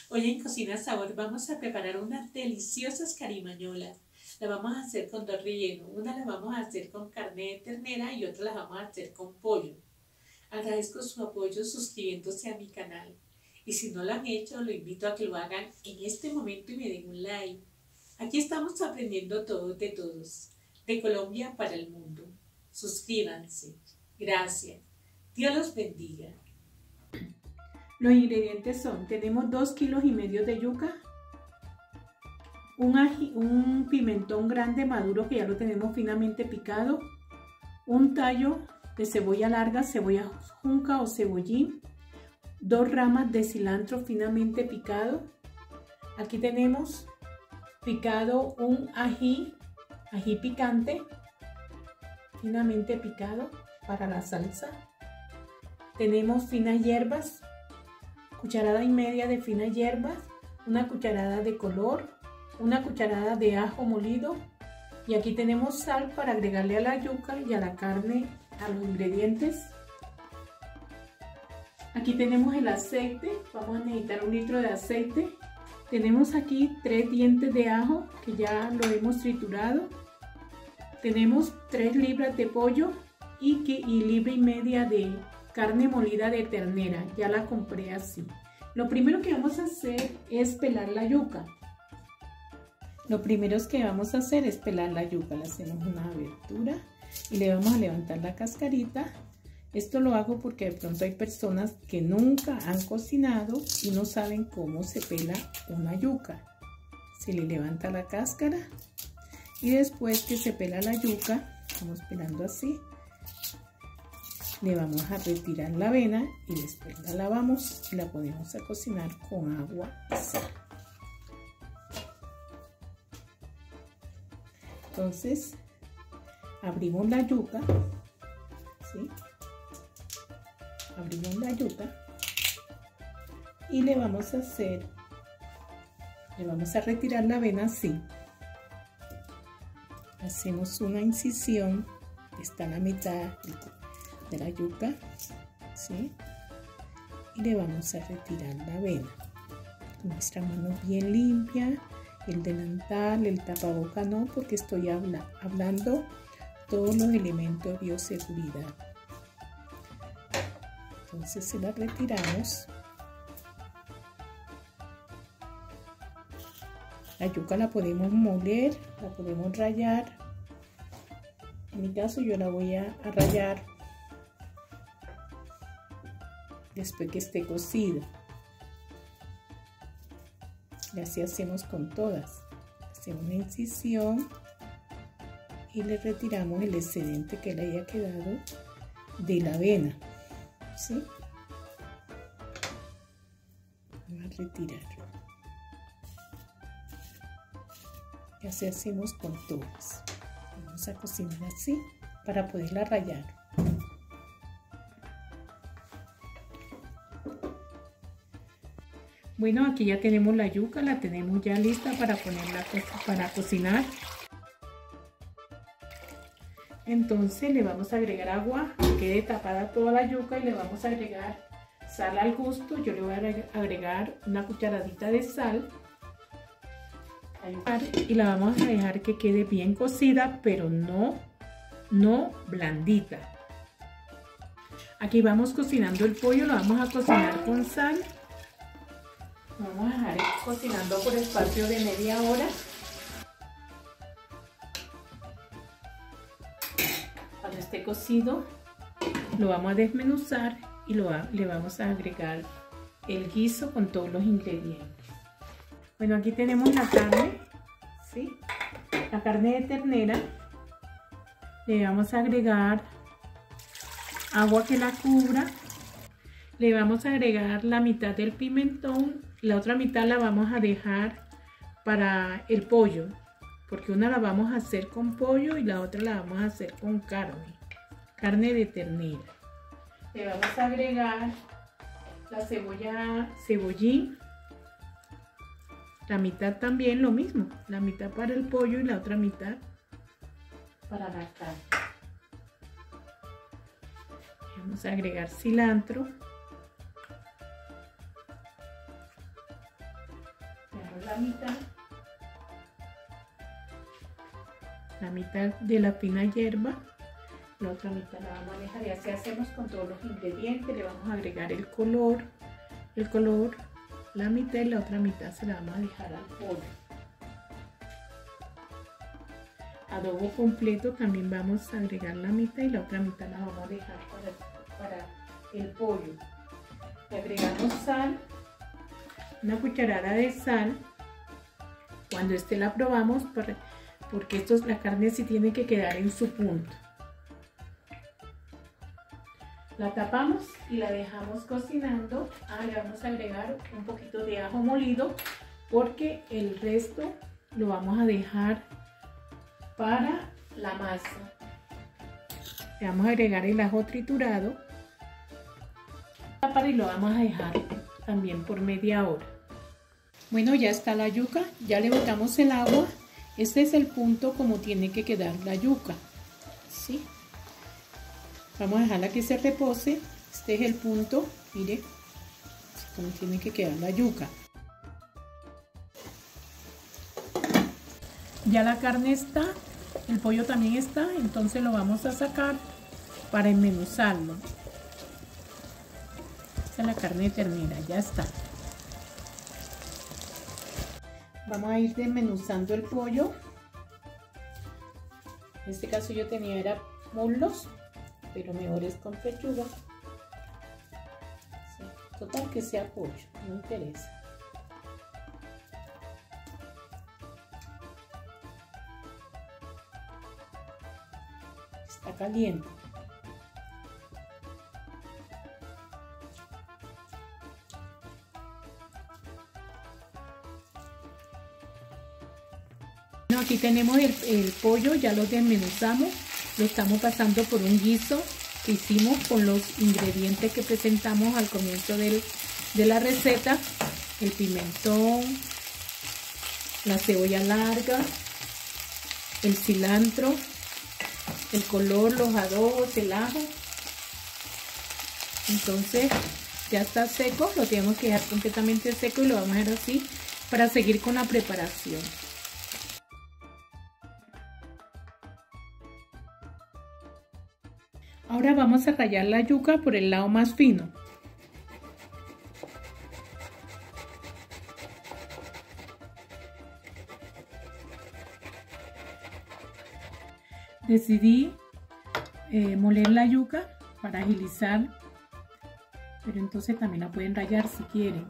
Hoy en Cocina Sabor vamos a preparar unas deliciosas carimañolas. La vamos a hacer con dos rellenos. Una la vamos a hacer con carne de ternera y otra la vamos a hacer con pollo. Agradezco su apoyo suscribiéndose a mi canal. Y si no lo han hecho, lo invito a que lo hagan en este momento y me den un like. Aquí estamos aprendiendo todos de todos, de Colombia para el mundo. Suscríbanse. Gracias. Dios los bendiga. Los ingredientes son, tenemos 2,5 kilos de yuca, un pimentón grande maduro que ya lo tenemos finamente picado, un tallo de cebolla larga, cebolla junca o cebollín, 2 ramas de cilantro finamente picado. Aquí tenemos picado un ají picante, finamente picado para la salsa. Tenemos finas hierbas, 1,5 cucharadas de finas hierbas, 1 cucharada de color, 1 cucharada de ajo molido, y aquí tenemos sal para agregarle a la yuca y a la carne, a los ingredientes. Aquí tenemos el aceite, vamos a necesitar 1 litro de aceite. Tenemos aquí 3 dientes de ajo que ya lo hemos triturado. Tenemos 3 libras de pollo y 1,5 libras de carne molida de ternera, ya la compré así. Lo primero que vamos a hacer es pelar la yuca. Le hacemos una abertura y le vamos a levantar la cascarita. Esto lo hago porque de pronto hay personas que nunca han cocinado y no saben cómo se pela una yuca. Se le levanta la cáscara y después que se pela la yuca, estamos pelando así, le vamos a retirar la avena y después la lavamos y la ponemos a cocinar con agua y sal. Entonces abrimos la yuca, ¿sí? Abrimos la yuca y le vamos a retirar la avena así. Hacemos una incisión que está a la mitad de la yuca, ¿sí? Y le vamos a retirar la avena con nuestra mano bien limpia. El delantal, el tapaboca no, porque estoy hablando todos los elementos de bioseguridad. Entonces se la retiramos. La yuca la podemos moler, la podemos rallar. En mi caso yo la voy a rallar después que esté cocida. Y así hacemos con todas. Hacemos una incisión y le retiramos el excedente que le haya quedado de la avena, ¿sí? Vamos a retirarlo. Y así hacemos con todas. Vamos a cocinar así para poderla rallar. Bueno, aquí ya tenemos la yuca, la tenemos ya lista para ponerla para cocinar. Entonces le vamos a agregar agua, que quede tapada toda la yuca, y le vamos a agregar sal al gusto. Yo le voy a agregar 1 cucharadita de sal y la vamos a dejar que quede bien cocida, pero no blandita. Aquí vamos cocinando el pollo, lo vamos a cocinar con sal. Vamos a dejar cocinando por espacio de media hora. Cuando esté cocido, lo vamos a desmenuzar y le vamos a agregar el guiso con todos los ingredientes. Bueno, aquí tenemos la carne, ¿sí? La carne de ternera. Le vamos a agregar agua que la cubra. Le vamos a agregar la mitad del pimentón, la otra mitad la vamos a dejar para el pollo, porque una la vamos a hacer con pollo y la otra la vamos a hacer con carne de ternera. Le vamos a agregar la cebollín, la mitad también lo mismo, la mitad para el pollo y la otra mitad para la carne. Vamos a agregar cilantro. la mitad de la fina hierba, la otra mitad la vamos a dejar, y así hacemos con todos los ingredientes. Le vamos a agregar el color, la mitad, y la otra mitad se la vamos a dejar al pollo. Adobo completo también vamos a agregar la mitad y la otra mitad la vamos a dejar para el pollo. Le agregamos sal, una cucharada de sal. Cuando la probamos, porque la carne sí tiene que quedar en su punto. La tapamos y la dejamos cocinando. Le vamos a agregar un poquito de ajo molido, porque el resto lo vamos a dejar para la masa. Le vamos a agregar el ajo triturado y lo vamos a dejar también por media hora. Bueno, ya está la yuca, ya le botamos el agua. Este es el punto como tiene que quedar la yuca, ¿sí? Vamos a dejarla que se repose. Este es el punto, mire cómo tiene que quedar la yuca. Ya la carne está, el pollo también está, entonces lo vamos a sacar para enmenuzarlo. Esta es la carne de ternera, ya está. Vamos a ir desmenuzando el pollo. En este caso yo tenía muslos, pero mejor es con pechuga. Sí, total que sea pollo, no interesa. Está caliente. Bueno, aquí tenemos el pollo, ya lo desmenuzamos, lo estamos pasando por un guiso que hicimos con los ingredientes que presentamos al comienzo de la receta: el pimentón, la cebolla larga, el cilantro, el color, los adobos, el ajo. Entonces ya está seco, lo tenemos que dejar completamente seco y lo vamos a dejar así para seguir con la preparación. Ahora vamos a rallar la yuca por el lado más fino. Decidí moler la yuca para agilizar, pero entonces también la pueden rallar si quieren.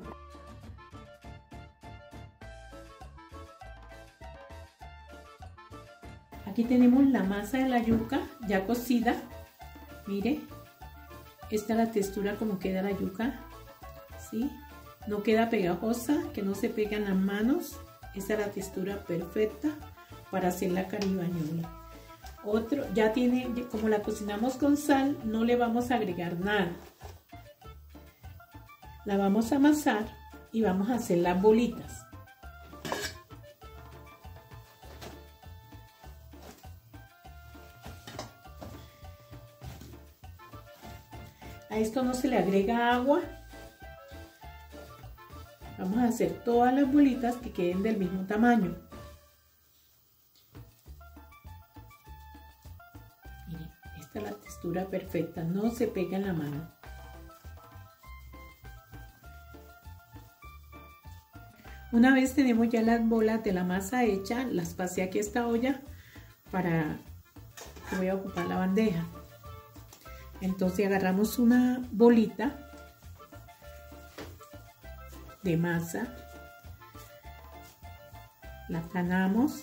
Aquí tenemos la masa de la yuca ya cocida. Mire, esta es la textura como queda la yuca, ¿sí? No queda pegajosa, que no se pegan las manos. Esta es la textura perfecta para hacer la caribañola. Ya tiene, como la cocinamos con sal, no le vamos a agregar nada. La vamos a amasar y vamos a hacer las bolitas. A esto no se le agrega agua. Vamos a hacer todas las bolitas que queden del mismo tamaño. Miren, esta es la textura perfecta, no se pega en la mano. Una vez tenemos ya las bolas de la masa hecha, las pasé aquí a esta olla que voy a ocupar la bandeja. Entonces agarramos una bolita de masa, la aplanamos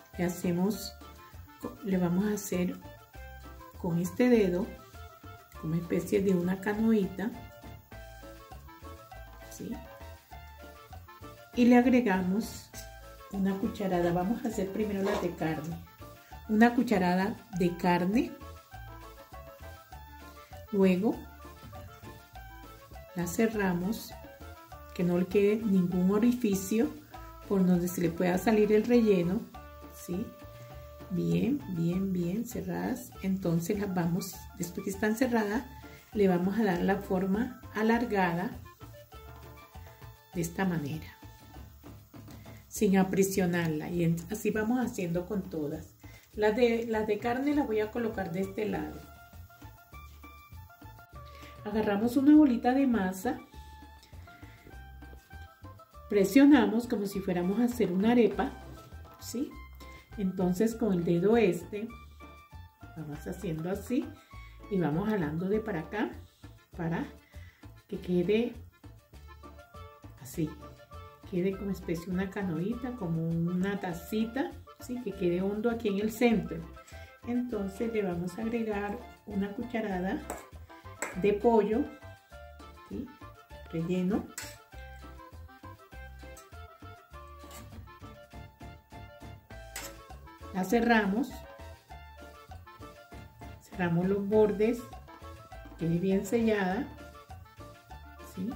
y le vamos a hacer con este dedo como especie de una canoita, ¿sí? Y le agregamos una cucharada. Vamos a hacer primero las de carne. Una cucharada de carne. Luego la cerramos, que no le quede ningún orificio por donde se le pueda salir el relleno, ¿sí? Bien, bien, bien cerradas. Entonces las vamos, después que están cerradas, le vamos a dar la forma alargada de esta manera. sin aprisionarla. Y así vamos haciendo con todas. Las de carne las voy a colocar de este lado. Agarramos una bolita de masa, presionamos como si fuéramos a hacer una arepa, ¿sí? Entonces con el dedo vamos haciendo así y vamos jalando de para acá para que quede así, quede como especie de una canoita, como una tacita, ¿sí? Que quede hondo aquí en el centro. Entonces le vamos a agregar una cucharada de pollo, ¿sí? Relleno. La cerramos los bordes, quede bien sellada, ¿sí?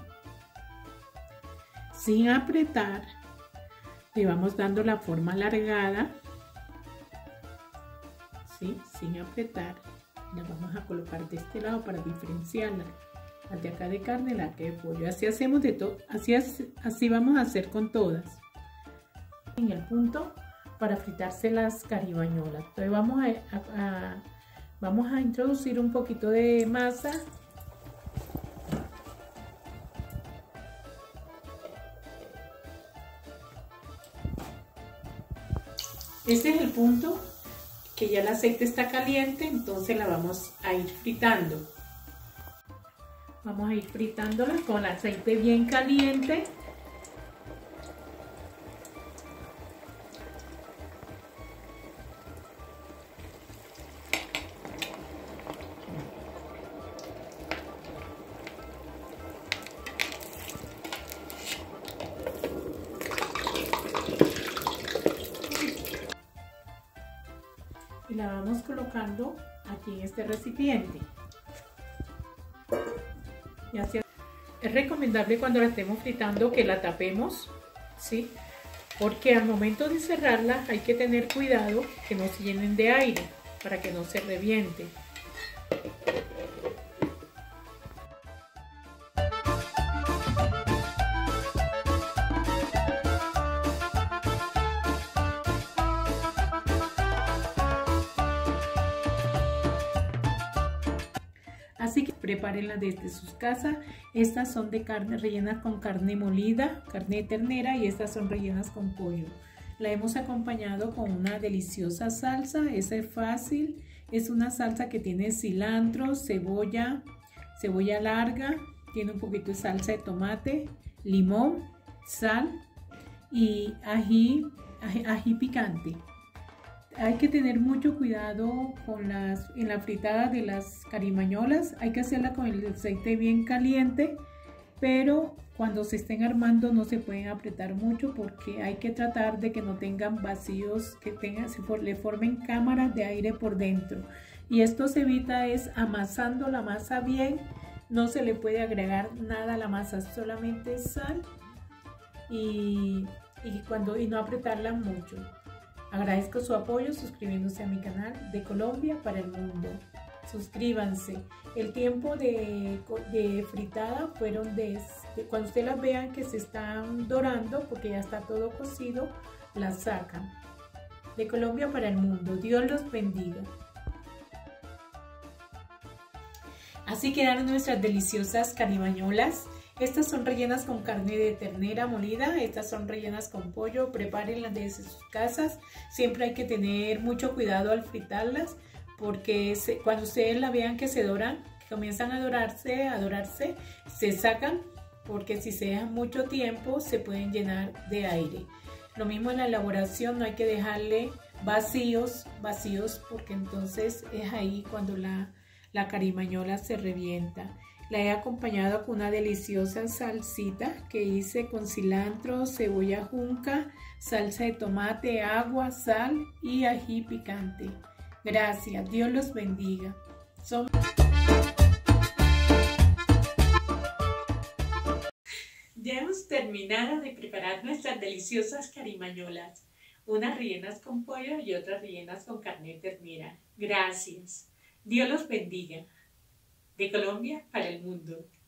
Sin apretar, le vamos dando la forma alargada, ¿sí? Sin apretar. La vamos a colocar de este lado para diferenciarla, la de acá de carne, la que de pollo. Así hacemos de todo, así vamos a hacer con todas. En el punto para fritarse las caribañolas. Entonces vamos a introducir un poquito de masa. Este es el punto que ya el aceite está caliente, entonces la vamos a ir fritando. Vamos a ir fritándola con el aceite bien caliente. Y la vamos colocando aquí en este recipiente. Y así es recomendable cuando la estemos fritando que la tapemos, ¿sí? Porque al momento de cerrarla hay que tener cuidado que no se llenen de aire para que no se reviente. Así que prepárenlas desde sus casas. Estas son de carne rellenas con carne molida, carne de ternera, y estas son rellenas con pollo. La hemos acompañado con una deliciosa salsa. Esa es fácil. Es una salsa que tiene cilantro, cebolla larga, tiene un poquito de salsa de tomate, limón, sal y ají picante. Hay que tener mucho cuidado en la fritada de las carimañolas. Hay que hacerla con el aceite bien caliente, pero cuando se estén armando no se pueden apretar mucho porque hay que tratar de que no tengan vacíos, que le formen cámaras de aire por dentro. Y esto se evita amasando la masa bien. No se le puede agregar nada a la masa, solamente sal y no apretarla mucho. Agradezco su apoyo suscribiéndose a mi canal de Colombia para el mundo. Suscríbanse. El tiempo de fritada fueron cuando ustedes las vean que se están dorando, porque ya está todo cocido, las sacan. De Colombia para el mundo. Dios los bendiga. Así quedaron nuestras deliciosas caribañolas. Estas son rellenas con carne de ternera molida, estas son rellenas con pollo. Prepárenlas desde sus casas. Siempre hay que tener mucho cuidado al fritarlas, porque cuando ustedes la vean que se doran, que comienzan a dorarse, se sacan, porque si se dejan mucho tiempo se pueden llenar de aire. Lo mismo en la elaboración, no hay que dejarle vacíos, porque entonces es ahí cuando la carimañola se revienta. La he acompañado con una deliciosa salsita que hice con cilantro, cebolla junca, salsa de tomate, agua, sal y ají picante. Gracias, Dios los bendiga. Ya hemos terminado de preparar nuestras deliciosas carimañolas, unas rellenas con pollo y otras rellenas con carne de ternera. Gracias, Dios los bendiga. De Colombia para el mundo.